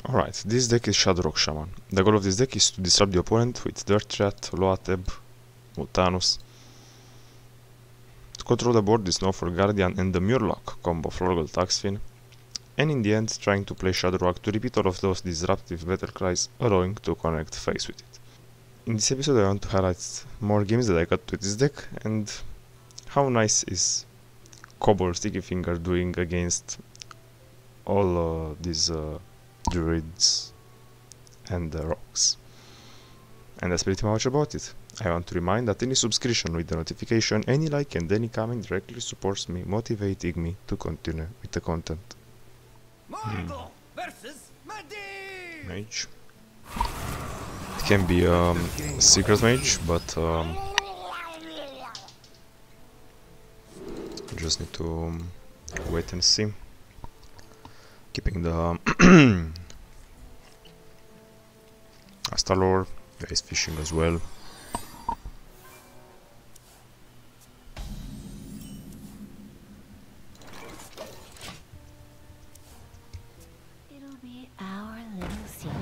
Alright, this deck is Shudderwock Shaman. The goal of this deck is to disrupt the opponent with Dirt Rat, Loatheb, Mutanus, to control the board with Snowfall Guardian and the murloc combo Flurgl Toxfin, and in the end trying to play Shudderwock to repeat all of those disruptive battlecries, allowing to connect face with it. In this episode I want to highlight more games that I got with this deck and how nice is Kobold Stickyfinger doing against all these druids and rocks. And that's pretty much about it. I want to remind that any subscription with the notification, any like and any comment directly supports me, motivating me to continue with the content. Versus Mage. It can be secret mage, but just need to wait and see. Keeping the Astalor, ice fishing as well. It'll be our little secret.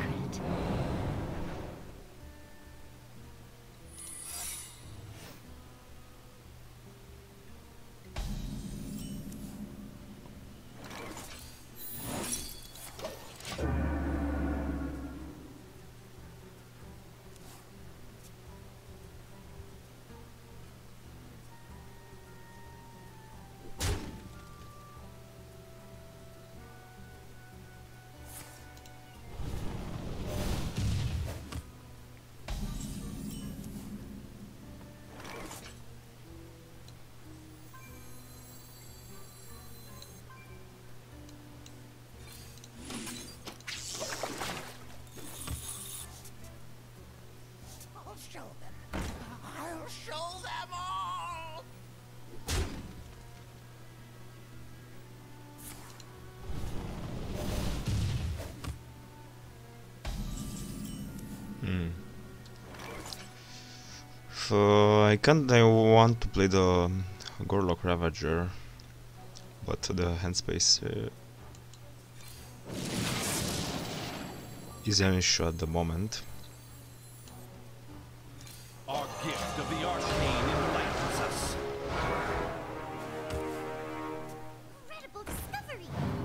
I'll show them all! I want to play the Gorlock Ravager, but the hand space is an issue at the moment. Our gift of the arcane enlightens us. Incredible discovery!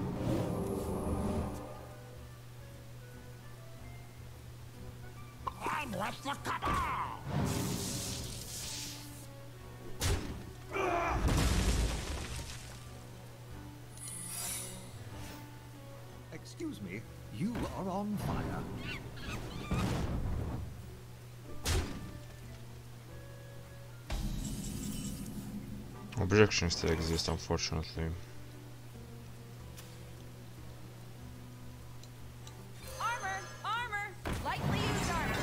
I'm with the cabal! Excuse me, you are on fire. Objections still exist, unfortunately. Armor! Lightly used armor!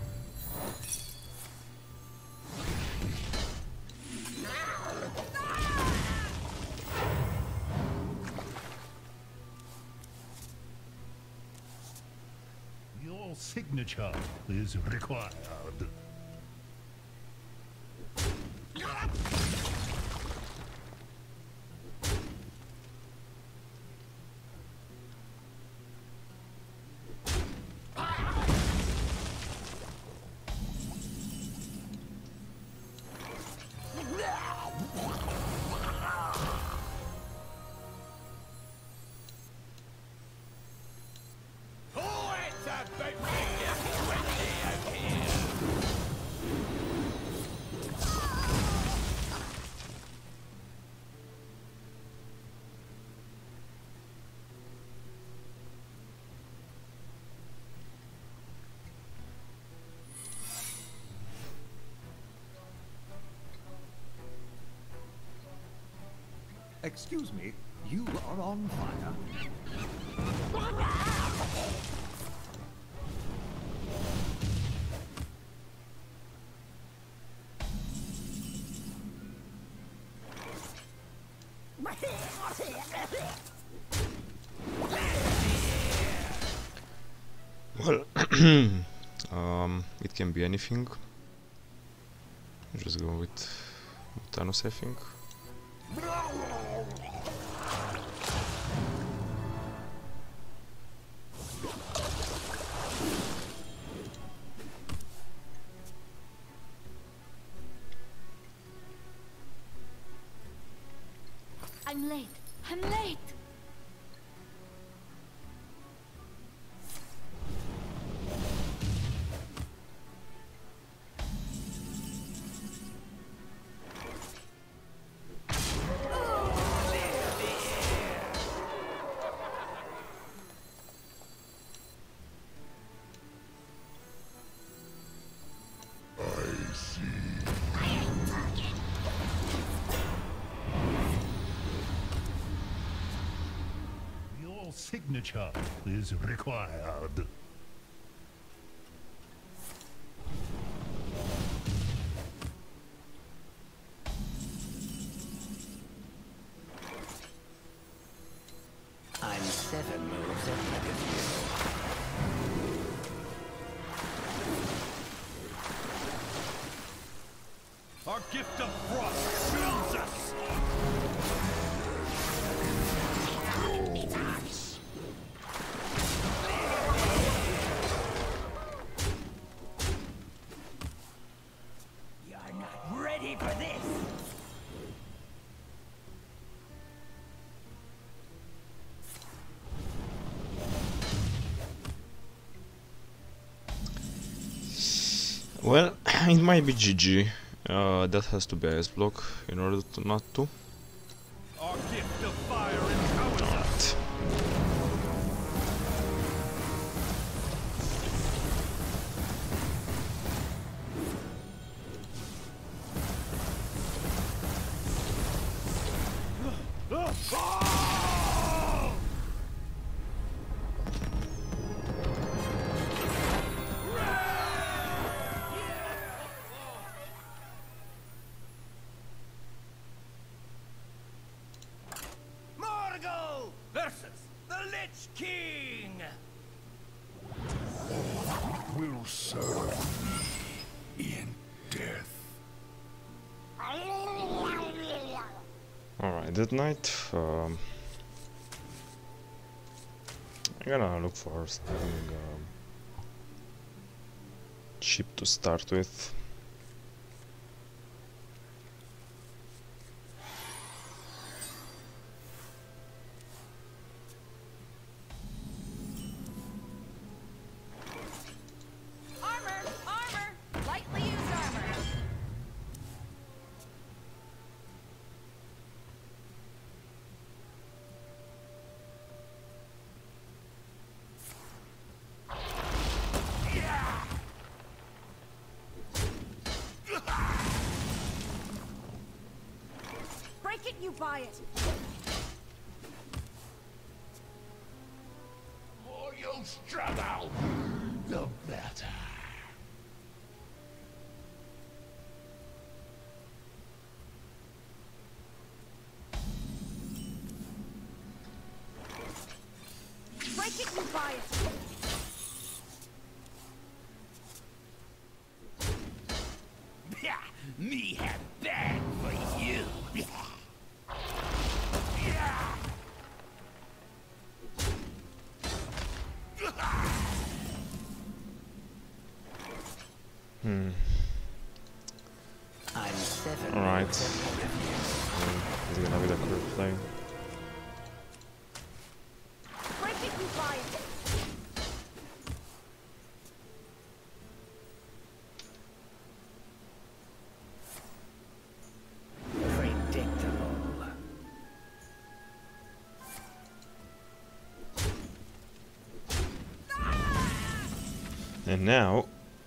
Your signature is required. Excuse me, you are on fire. Well, it can be anything. Just go with Mutanus, I think. late. I'm late. Your signature is required. I'm 7 moves ahead of Our gift of frost shields us! you. You're not ready for this. Well, it might be GG. That has to be ice block in order to not to. Our gift of fire empowers us! Morgul versus the Lich King! Will serve me in death. Alright, that night, I'm gonna look for something cheap to start with. Armor! Armor! Lightly used armor. Break it, you buy it. More you struggle, the better. Break it, you buy it. Me have bad for you. I'm 7 Alright. moves ahead of you. It's gonna be the correct play. Break it, you buy it. Predictable. And now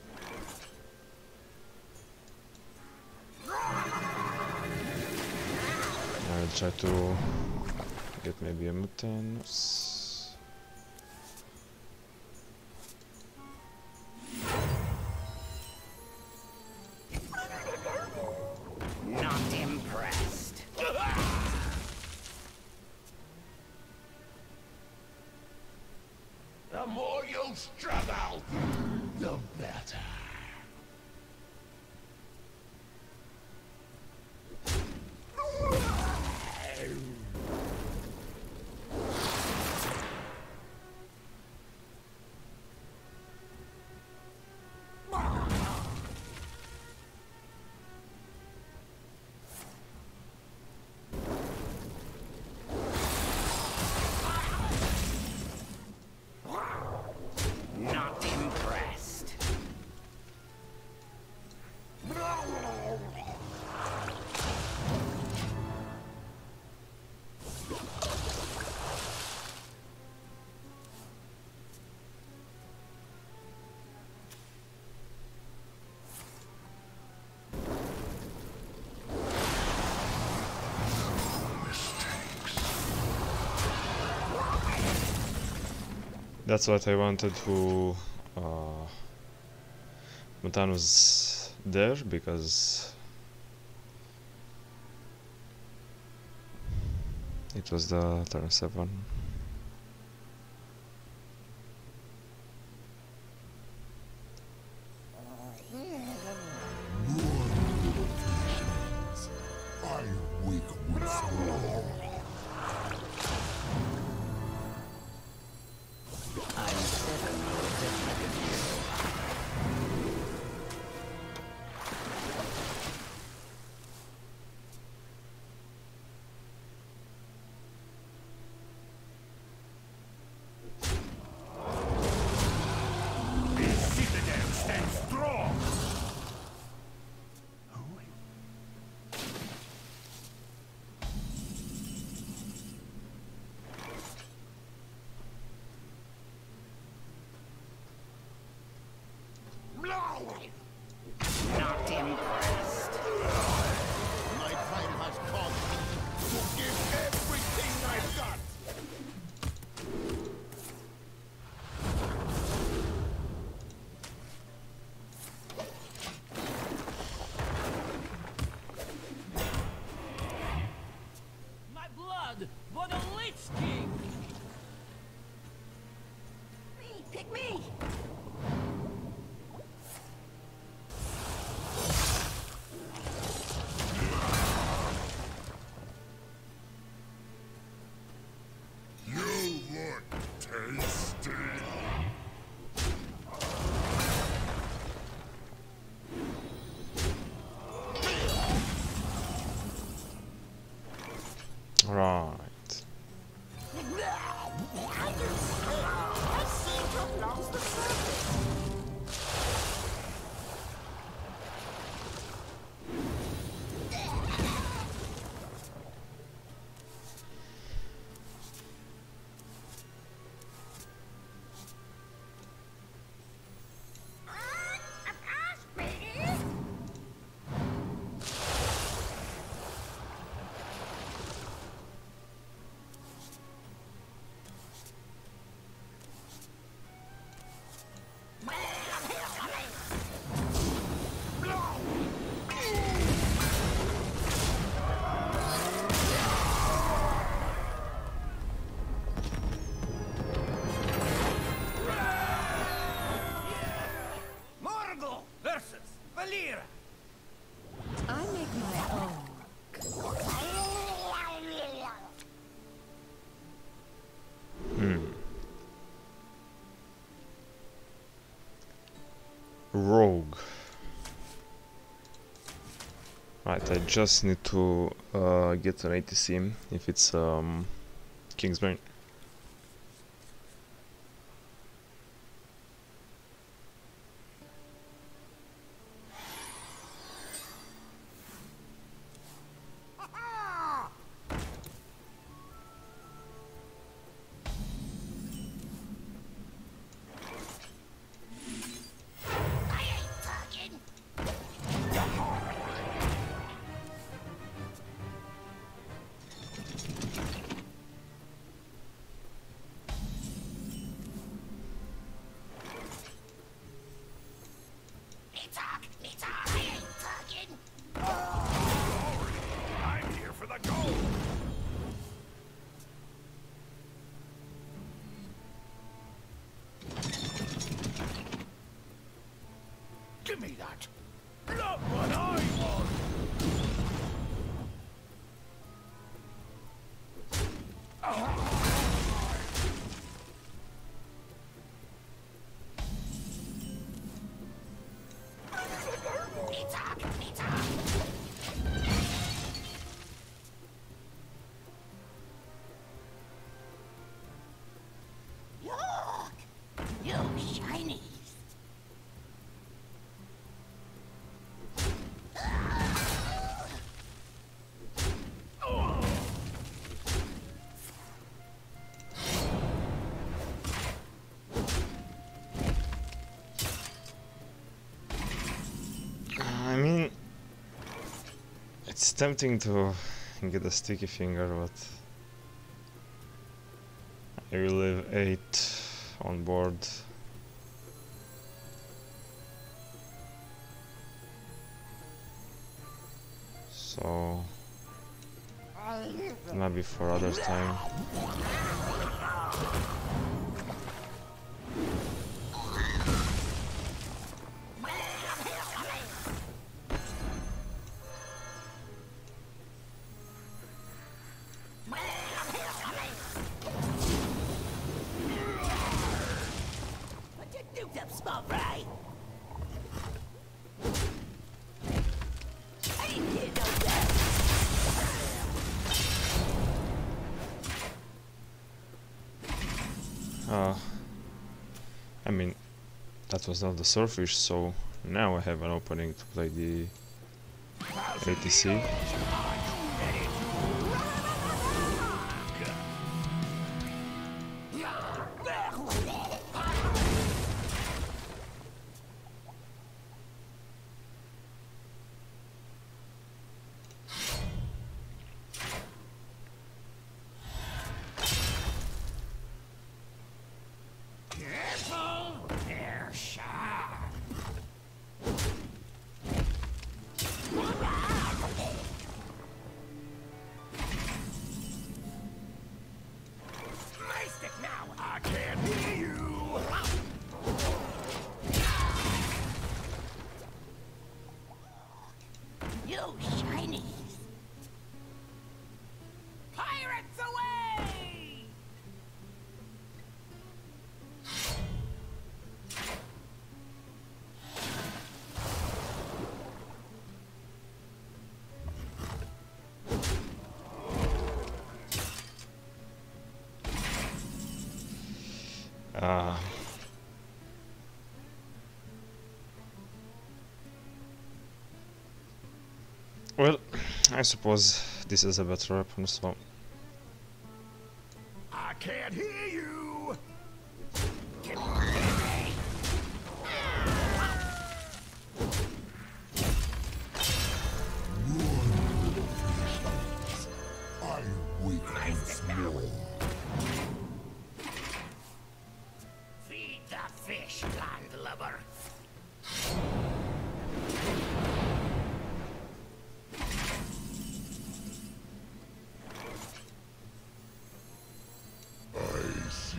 I'll try to get maybe a Mutanus. Not impressed. The more you struggle, the better. That's what I wanted to Mutanus there, because it was the turn 7. Not impressed. My time has come to give everything I've got. My blood for the Lich King. Me, pick me. You look tasty. Right. I seem to have lost the surface. Morgul versus Valera. I make my own. Rogue. Right, I just need to get an ATC if it's Kingsbane. I'm here for the gold. Give me that. Not what I want. Look! You shinies! I mean, it's tempting to get a sticky finger, but I will leave 8 on board. So maybe for other time. Small fry. I didn't hear no death. I mean, that was not the surfish, so now I have an opening to play the ATC. You shiny. Pirates away! Well, I suppose this is a better weapon, so I can't hear you. I weakness more. Feed the fish, landlubber. I see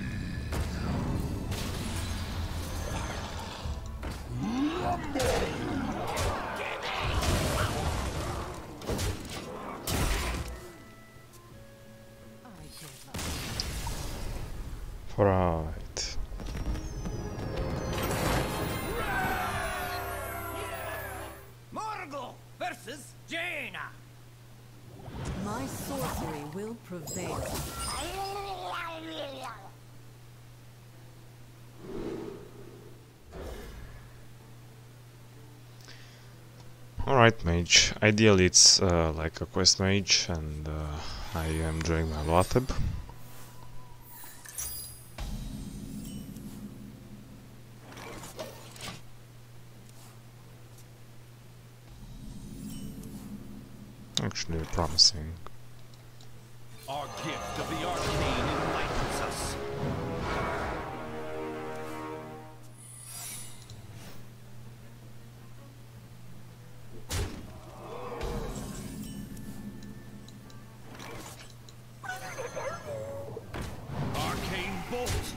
right. Morgul versus Jaina. My sorcery will prevail. Alright, mage. Ideally it's like a quest mage, and I am doing my Loatheb. Actually promising. Our gift of the arcane enlightens us. Arcane bolt.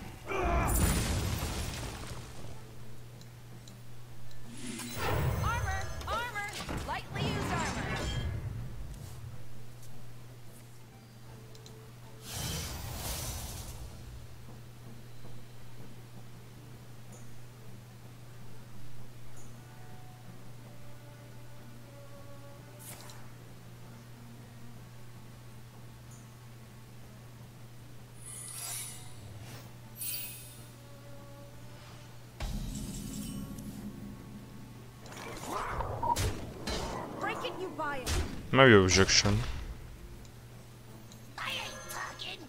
Armor! Armor! Lightly used armor! Break it, you buy it! Maybe objection. I ain't talking.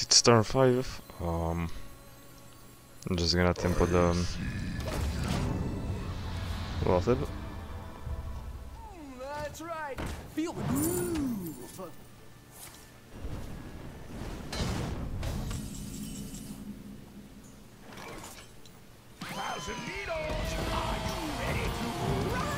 it's turn 5. I'm just gonna tempo the Loatheb. That's right. Feel the groove. Thousand needles. Are you ready to rock?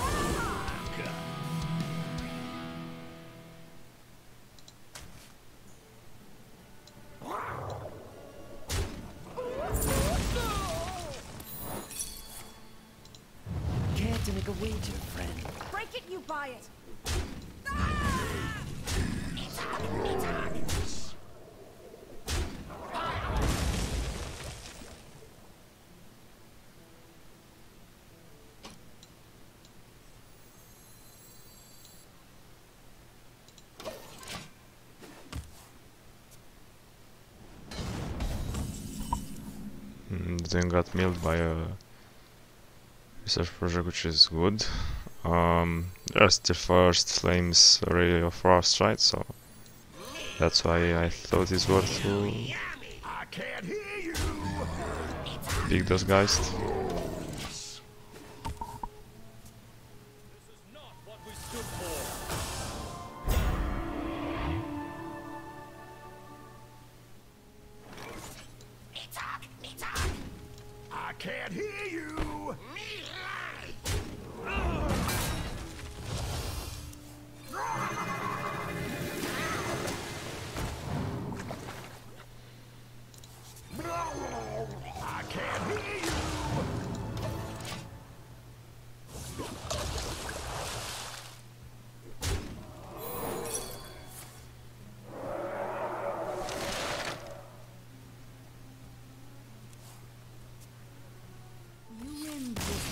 Care to make a wager, friend? Break it, you buy it. Then got milled by a research project, which is good. There's the first Flames Ray of Frost, right? So that's why I thought it's worth to I can't hear you. pick those guys. This is not what we stood for. I can't hear you. I can't hear you. You win this.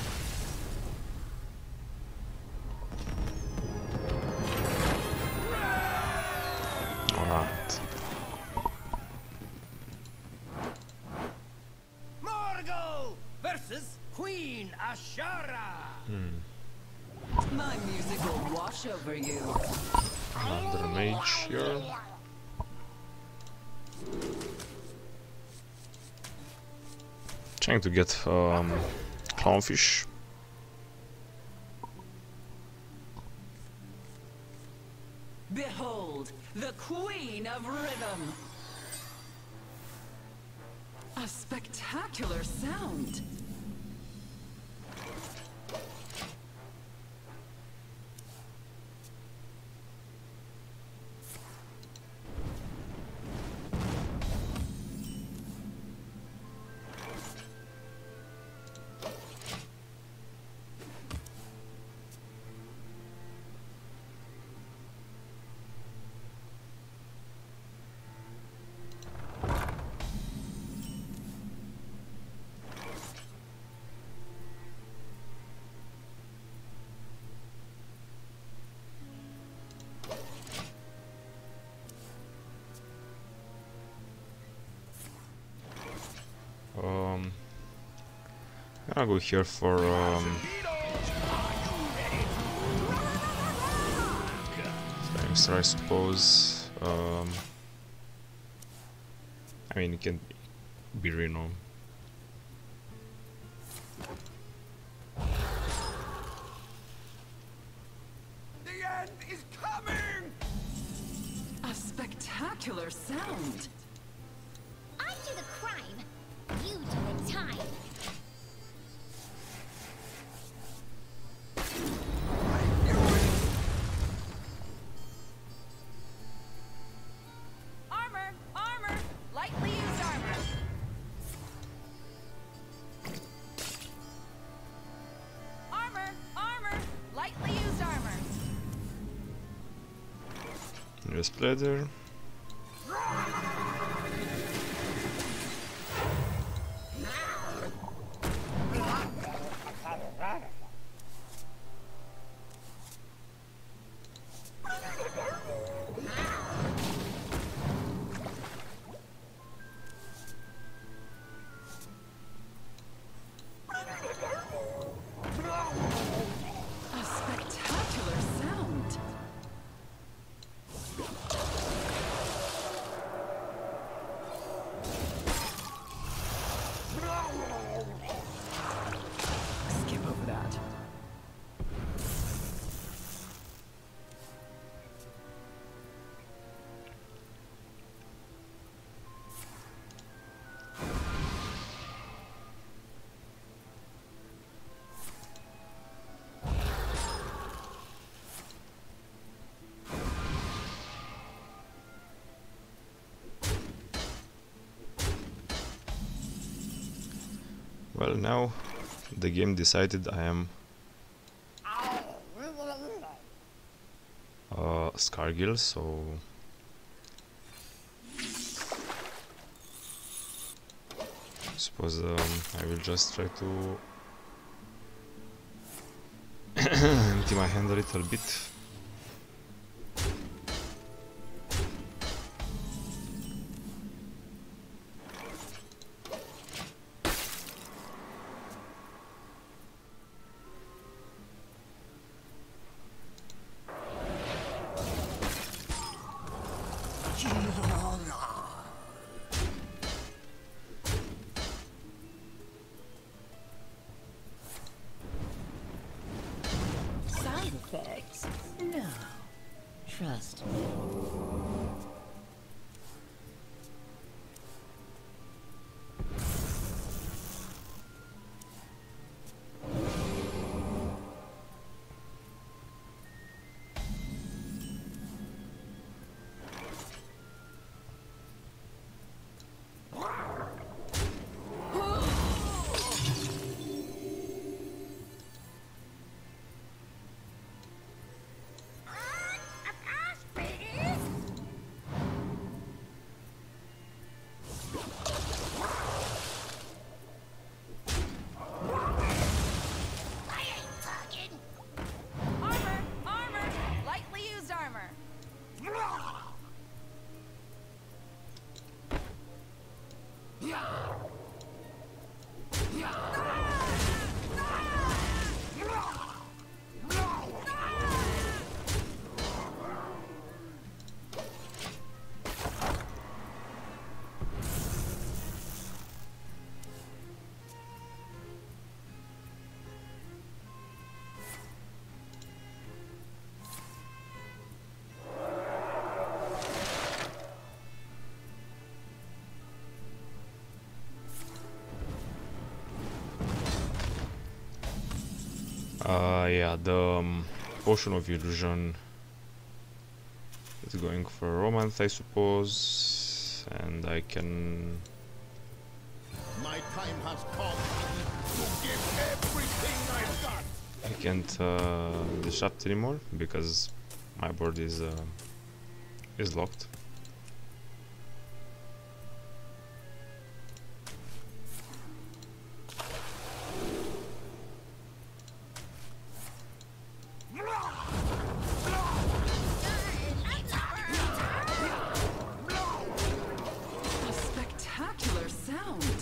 Alright. Morgul versus Queen Ashara. My music will wash over you. Another mage here. Trying to get clownfish. Behold, the Queen of Rhythm. A spectacular sound. I'll go here for Flames, I suppose. I mean, it can be Reno. The end is coming. A spectacular sound. I do the crime. You do the time. Armor, armor, lightly used armor. Armor, armor, lightly used armor. New splatter. A spectacular sound. Well, now the game decided I am Scargill, so I suppose I will just try to empty my hand a little bit. Side effects? No. Trust me. Yeah, the potion of illusion is going for romance, I suppose, and I can. My time has come to give everything I've got. I can't disrupt anymore because my board is locked. A spectacular sound.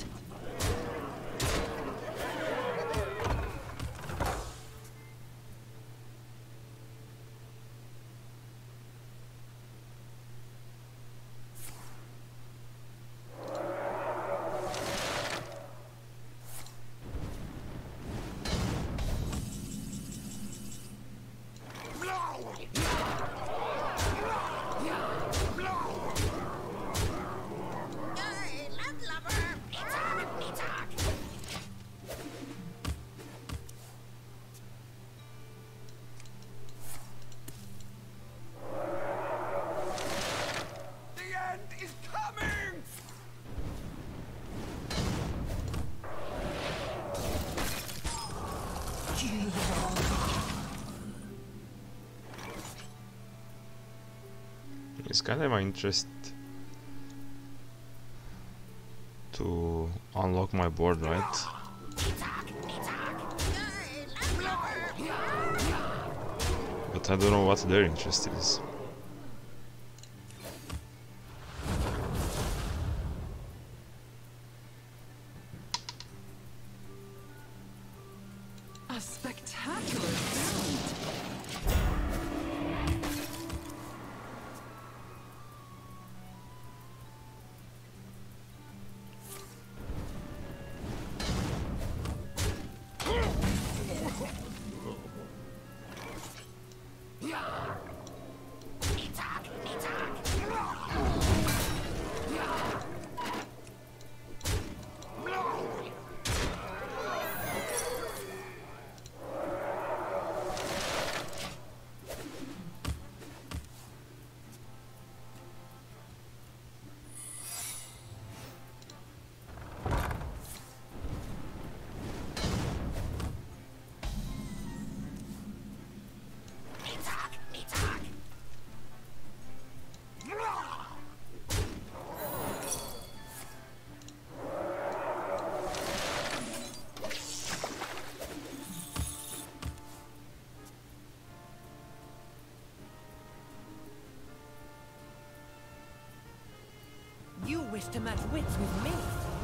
It's kind of my interest to unlock my board, right? But I don't know what their interest is. A spectacular sound. wish to match wits with me?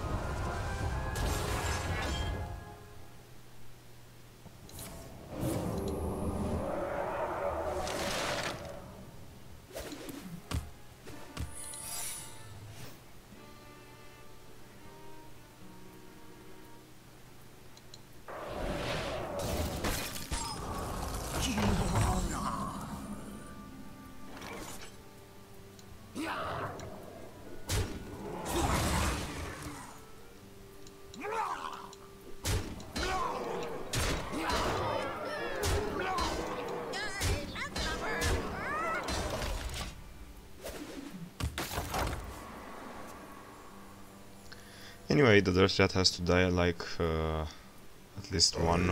Anyway, the Dirt Rat has to die like at least one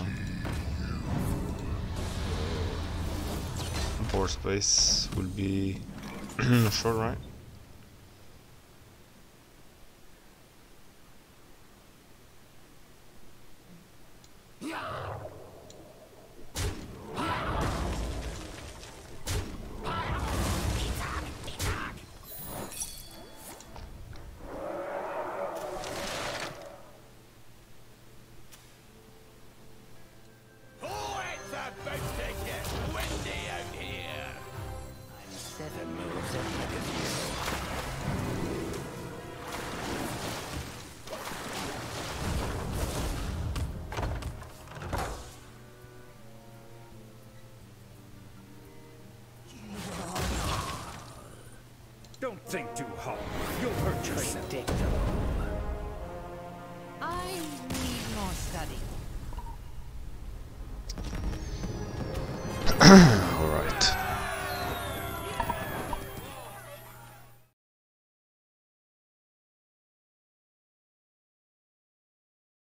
board space will be sure, right? Don't think too hard. You'll hurt yourself. I need more study.